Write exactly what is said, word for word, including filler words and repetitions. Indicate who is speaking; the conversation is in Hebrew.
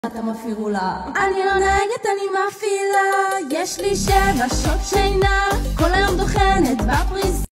Speaker 1: אתה מפעיל לה אני לא נהגת, אני מפעילה, יש לי שבע שעות שינה